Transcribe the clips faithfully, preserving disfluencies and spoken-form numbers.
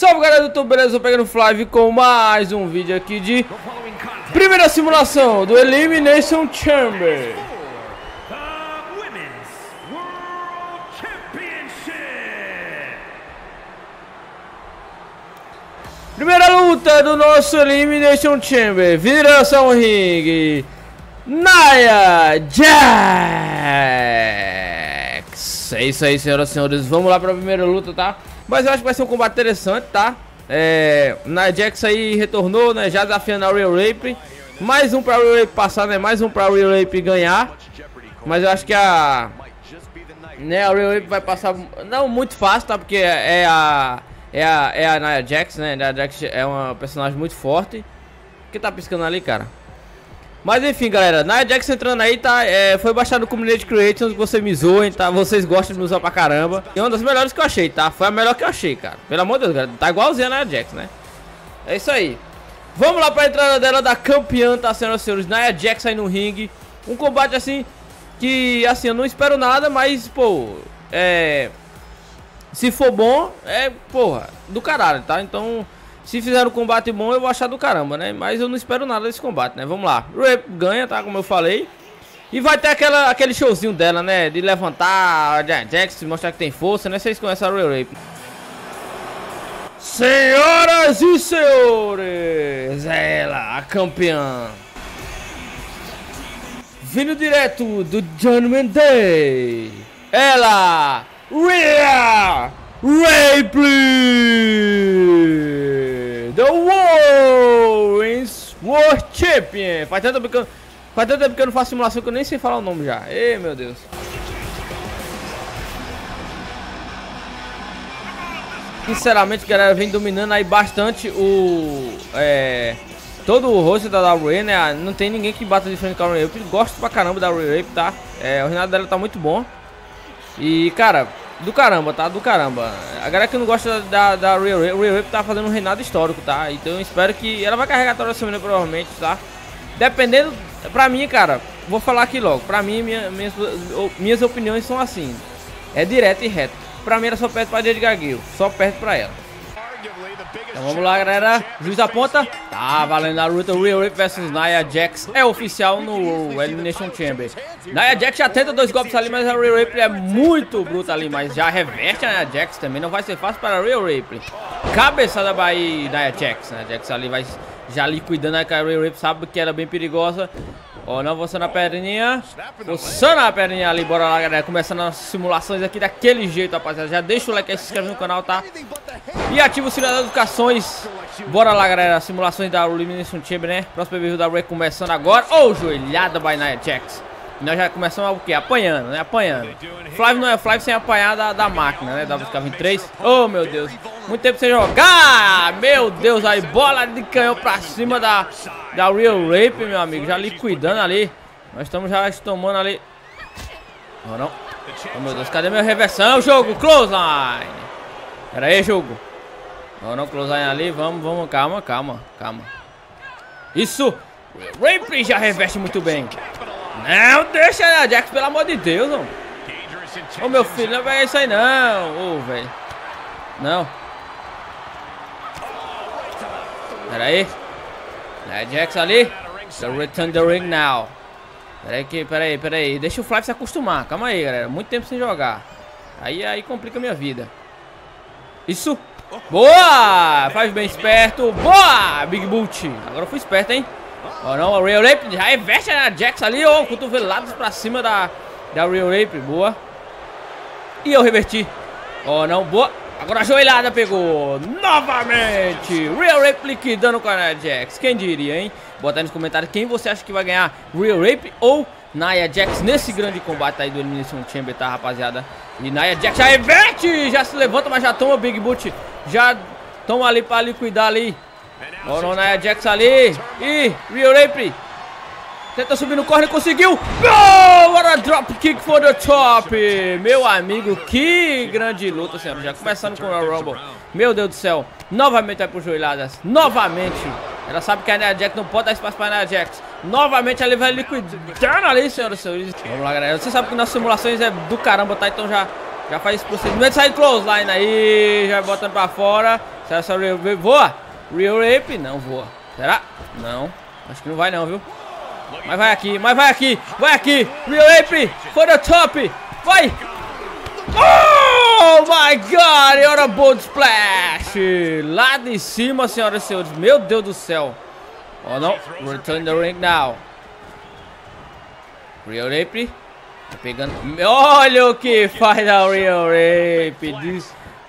Salve galera do YouTube, beleza? Eu tô pegando Flávio com mais um vídeo aqui de primeira simulação do Elimination Chamber. Primeira luta do nosso Elimination Chamber, viração ao ringue, Nia Jax. É isso aí, senhoras e senhores, vamos lá para a primeira luta, tá? Mas eu acho que vai ser um combate interessante, tá? É, Nia Jax aí retornou, né? Já desafiando a Rhea Ripley. Mais um pra Rhea Ripley passar, né? Mais um pra Rhea Ripley ganhar. Mas eu acho que a... né, a Rhea Ripley vai passar... não muito fácil, tá? Porque é a... É a, é a Nia Jax, né? A Nia Jax é uma personagem muito forte. O que tá piscando ali, cara? Mas enfim, galera, Nia Jax entrando aí, tá? É, foi baixado no Community Creations, que você me zoem, tá? Vocês gostam de me usar pra caramba. E uma das melhores que eu achei, tá? Foi a melhor que eu achei, cara. Pelo amor de Deus, galera. Tá igualzinho a Nia Jax, né? É isso aí. Vamos lá pra entrada dela da campeã, tá, senhoras e senhores? Nia Jax aí no ringue. Um combate assim, que assim, eu não espero nada, mas, pô, é... se for bom, é, porra, do caralho, tá? Então, se fizer um combate bom, eu vou achar do caramba, né? Mas eu não espero nada desse combate, né? Vamos lá. Rhea ganha, tá? Como eu falei. E vai ter aquela, aquele showzinho dela, né? De levantar a Jax, mostrar que tem força, né? Vocês conhecem a Rhea. Senhoras e senhores, ela, a campeã. Vindo direto do Judgment Day. Ela... Rhea Ripley, the Women's World Champion. Faz tanto tempo que eu, faz tanto tempo que eu não faço simulação que eu nem sei falar o nome já. Ei, meu Deus. Sinceramente, galera, vem dominando aí bastante o... É, todo o rosto da Rhea, né? Não tem ninguém que bata de frente com a Rhea. Eu gosto pra caramba da Rhea, tá? É, o reinado dela tá muito bom. E, cara, do caramba, tá? Do caramba. A galera que não gosta da, da Rhea Ripley tá fazendo um reinado histórico, tá? Então eu espero que... ela vai carregar toda a semana, provavelmente, tá? Dependendo... pra mim, cara, vou falar aqui logo. Pra mim, minha, minhas, minhas opiniões são assim. É direto e reto. Pra mim, ela só perde pra Jade Cargill. Só perde pra ela. Então vamos lá, galera. Juiz aponta. Tá valendo a luta. Rhea Ripley versus Nia Jax. É oficial no Elimination Chamber. Nia Jax já tenta dois golpes ali, mas a Rhea Ripley é muito bruta ali. Mas já reverte a Nia Jax também. Não vai ser fácil para a Rhea Ripley. Cabeçada by Nia Jax. Nia Jax ali vai já ali cuidando. A Rhea Ripley sabe que era bem perigosa. Ó, não você na perninha. Você na perninha ali. Bora lá, galera. Começando as simulações aqui daquele jeito, rapaziada. Já deixa o like aí, se inscreve no canal, tá? E ativa o sininho das notificações. Bora lá, galera. Simulações da Elimination Chamber, né? Próximo vídeo da Rhea começando agora. Oh, joelhada by Nia Jax. Nós já começamos o quê? Apanhando, né? Apanhando. Flávio não é Flávio sem apanhar da, da máquina, né? W K vinte e três. Oh, meu Deus. Muito tempo sem jogar. Meu Deus, aí. Bola de canhão pra cima da, da Rhea Ripley, meu amigo. Já ali cuidando ali. Nós estamos já tomando ali. Oh, não. Oh, meu Deus. Cadê minha reversão? Jogo. Close line. Pera aí, jogo. Oh, não. Close line ali. Vamos, vamos. Calma, calma. Calma. Isso. Rhea Ripley já reveste muito bem. Não deixa a Jax, pelo amor de Deus, ô oh, meu filho, não vai isso aí não, ô oh, velho. Não. Pera aí. A Jax ali. The return the ring now. Pera aí, que, pera aí, pera aí. Deixa o Flávio se acostumar. Calma aí, galera. Muito tempo sem jogar. Aí, aí complica a minha vida. Isso. Boa! Faz bem esperto. Boa! Big Boot. Agora eu fui esperto, hein? Oh, não, a Rhea Ripley já reveste a Jax ali, ó, oh, cotovelados pra cima da, da Rhea Ripley, boa. E eu reverti. Oh, não, boa. Agora a joelhada pegou. Novamente. Rhea Ripley que dando com a Nia Jax. Quem diria, hein? Bota aí nos comentários quem você acha que vai ganhar, Rhea Ripley ou Nia Jax nesse grande combate aí do Elimination Chamber, tá, rapaziada? E Nia Jax já reverte, já se levanta, mas já toma o Big Boot. Já toma ali pra ali cuidar ali. Oh, não, Nia Jax ali. E Rhea Ripley tenta subir no corner, conseguiu. Oh, what a drop kick for the top. Meu amigo, que grande luta, senhora. Já começando com o Rumble. Meu Deus do céu. Novamente vai pro joelhadas. Novamente. Ela sabe que a Nia Jax não pode dar espaço pra Nia Jax. Novamente ela vai liquidando ali, senhoras e senhores. Vamos lá, galera. Você sabe que nas simulações é do caramba, tá? Então já Já faz esse procedimento, sai close line aí, já botando pra fora. Será que Real Rape voa? Real Rape não voa. Será? Não. Acho que não vai não, viu? Mas vai aqui, mas vai aqui, vai aqui. Real Rape for the top. Vai. Oh my God, e olha bold splash. Lá de cima, senhoras e senhores. Meu Deus do céu. Oh não, return the ring now. Real Rape. Tá pegando. Olha o que faz a Real Rape. Diz...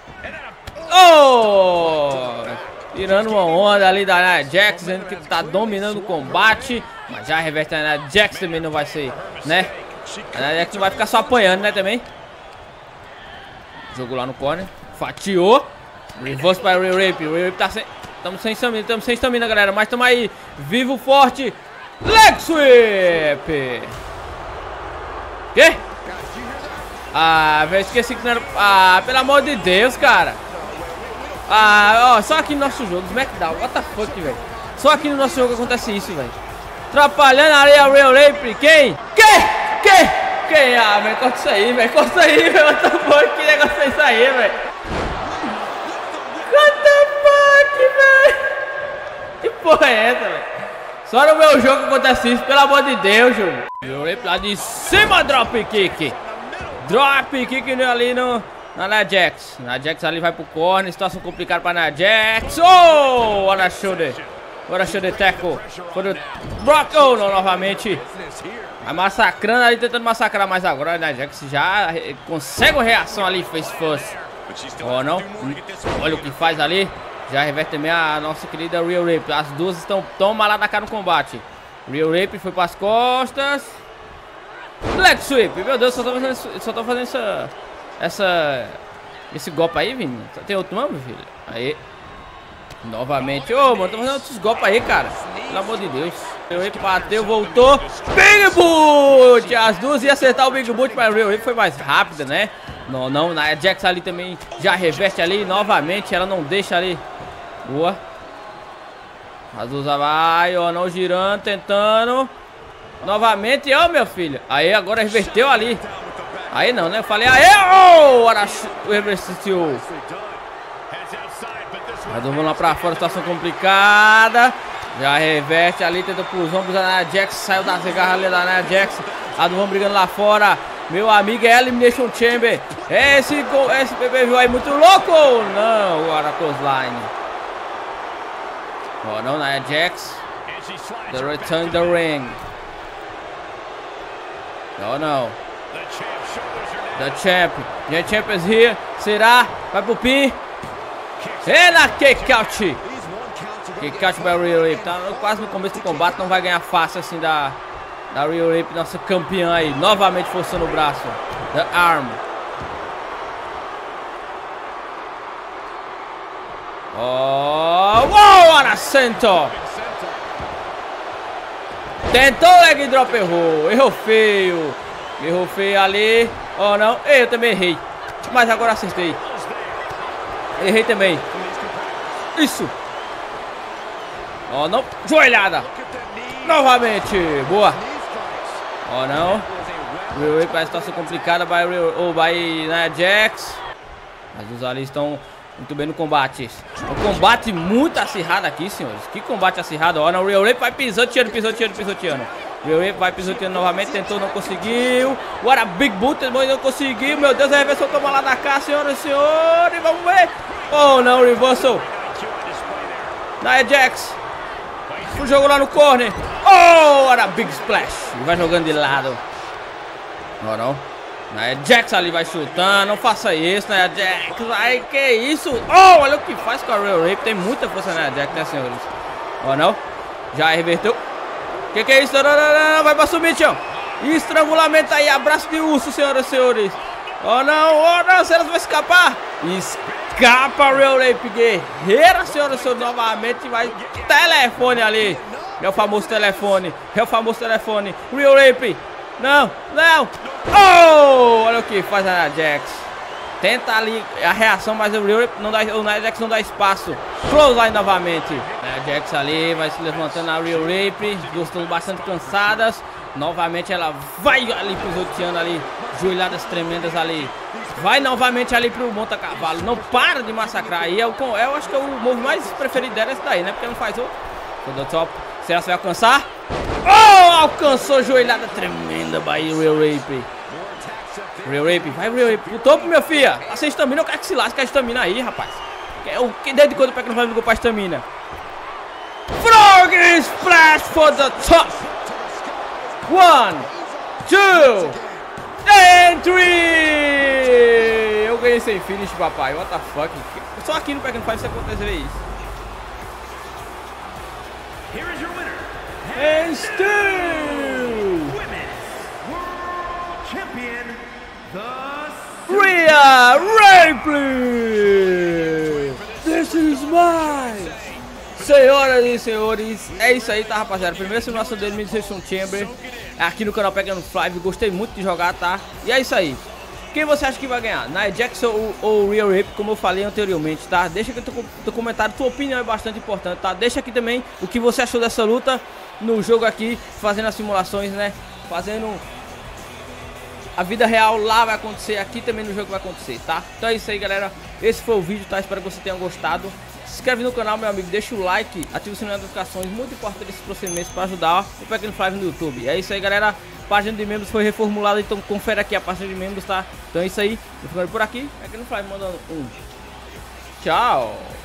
Oh! Tirando uma onda ali da Nia Jax, dizendo que tá dominando o combate. Mas já reverte a Nia Jax também não vai ser, né? A Nia Jax não vai ficar só apanhando, né, também. Jogou lá no corner. Fatiou. Reverse para Real Rape. Real Rape tá sem... Estamos sem estamina, estamos sem estamina, galera. Mas estamos aí. Vivo, forte. Leg sweep. Quê? Ah, velho, esqueci que não era... Ah, pelo amor de Deus, cara. Ah, ó, só aqui no nosso jogo, SmackDown, what the fuck, velho. Só aqui no nosso jogo acontece isso, velho. Atrapalhando a Real Real Rape, quem? Quem? Quem? Quem? Ah, velho, corta isso aí, velho, corta isso aí, velho, what the fuck, que negócio é isso aí, velho? What the fuck, velho? Que porra é essa, velho? Só no meu jogo acontece isso, pelo amor de Deus, jogo. Real Rape lá de cima, drop kick. Drop kick ali no... Na Nia Jax. Nia Jax ali vai pro corner. Situação complicada pra Nia Jax. Oh! Olha a shoulder. Agora a shoulder tackle. Foi o Brock. Oh, não, novamente. Vai massacrando ali, tentando massacrar. Mas agora a Nia Jax já consegue uma reação ali. Fez first. Oh, não. Olha o que faz ali. Já reverte também a nossa querida Real Rape. As duas estão tão maladas da cara no combate. Real Rape foi pras costas. Leg sweep. Meu Deus, só tô fazendo, só tô fazendo essa... Essa... Esse golpe aí, Vini. Tem outro nome, filho? Aí. Novamente. Ô, oh, mano, tô fazendo outros golpes aí, cara. Pelo amor de Deus. O Rape bateu, voltou. Big Boot! As duas iam acertar o Big Boot, mas o Real Rape foi mais rápida, né? Não, não. A Jax ali também já reverte ali. Novamente, ela não deixa ali. Boa. As duas vai, ó, não girando, tentando. Novamente, ó, meu filho. Aí, agora reverteu ali. Aí não, né? Eu falei, aê, oh! Olha o reversível. Mas vamos lá pra fora, situação complicada. Já reverte ali, tenta pros ombros da Nia Jax. Saiu das garras ali da Nia Jax. A do vão brigando lá fora. Meu amigo é Elimination Chamber. Esse, esse P P V aí muito louco. Não, agora clothesline. Oh, não, Nia Jax. The return the ring. Oh, não. The champ, the champ is here. Será? Vai pro pin. E na kick out. Kick out by Real Rape. Tá quase no começo do combate. Não vai ganhar fácil assim da, da Real Rape, nossa campeã aí. Novamente forçando o braço. The arm. Oh, uou, olha Santo. Tentou leg drop, errou. Errou feio. Errou feio ali. Oh, não. Eu também errei. Mas agora acertei. Errei também. Isso. Oh, não. Joelhada. Novamente. Boa. Oh, não. Real Rape, a situação complicada. By, oh, by Nia Jax. Mas os ali estão muito bem no combate. Um combate muito acirrado aqui, senhores. Que combate acirrado. Ó, não. Real Rape vai pisoteando, pisoteando, pisoteando. Real Rape vai pisoteando novamente, tentou, não conseguiu. Agora Big Boot, não conseguiu. Meu Deus, a reversão toma lá da cá, senhoras e senhores. Vamos ver. Oh, não, reversal. Nia Jax. O jogo lá no corner. Oh, olha Big Splash. Vai jogando de lado. Oh, não. Nia Jax ali vai chutando. Não faça isso, Nia Jax. Ai, que isso. Oh, olha o que faz com a Real Rape. Tem muita força na Nia Jax, né, senhores? Oh, não. Já reverteu. Que que é isso? Não, não, não, não. Vai pra submission. Estrangulamento aí. Abraço de urso, senhoras e senhores. Oh, não. Oh, não. Será que vai escapar? Escapa, Real Rape. Guerreira, senhoras e senhores. Novamente vai. Telefone ali. É o famoso telefone. É o famoso telefone. Real Rape. Não, não. Oh, olha o que faz a Nia Jax. Tenta ali a reação, mas o Real Rape não dá, o Nia Jax não dá espaço. Clothesline novamente. Nia Jax ali vai se levantando a Real Rape. Duas estão bastante cansadas. Novamente ela vai ali pisoteando ali. Joelhadas tremendas ali. Vai novamente ali pro Monta Cavalo. Não para de massacrar aí. Eu, eu acho que é o move mais preferido dela é esse daí, né? Porque não faz outro. Todo top. Será que vai alcançar? Oh! Alcançou joelhada tremenda. Bahia Real Rape. Real Rape. Vai, Real Rape. Pro topo, meu filha. Tá sem estamina. Eu quero que se lasque a estamina aí, rapaz. O que desde quando o Peck não vai ligou pra estamina? Frog Splash for the top. One, two, and three. Eu ganhei sem finish, papai. What the fuck? Só aqui no Peck não isso acontecer isso. Here is your winner. And still, Women's World Champion, the Rhea Ripley. This is mine. Senhoras e senhores, é isso aí, tá, rapaziada? Primeira simulação dele, Midsection Chamber, aqui no canal Pegando Five. Gostei muito de jogar, tá? E é isso aí. Quem você acha que vai ganhar? Nia Jackson ou, ou Real Rape, como eu falei anteriormente, tá? Deixa aqui no teu comentário, tua opinião é bastante importante, tá? Deixa aqui também o que você achou dessa luta no jogo aqui, fazendo as simulações, né? Fazendo a vida real lá vai acontecer, aqui também no jogo vai acontecer, tá? Então é isso aí, galera. Esse foi o vídeo, tá? Espero que você tenha gostado. Se inscreve no canal, meu amigo, deixa o like, ativa o sininho de notificações, muito importante esses procedimentos para ajudar o Pequeno Five no YouTube. É isso aí, galera. A página de membros foi reformulada, então confere aqui a página de membros, tá? Então é isso aí. Eu ficando por aqui, Pequeno Five mandando um tchau.